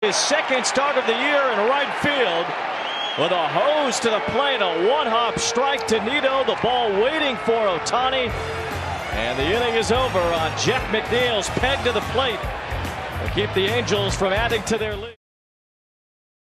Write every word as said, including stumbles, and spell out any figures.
His second start of the year in right field with a hose to the plate, a one-hop strike to Nito. The ball waiting for Ohtani, and the inning is over on Jeff Mcneil's peg to the plate to keep the Angels from adding to their lead.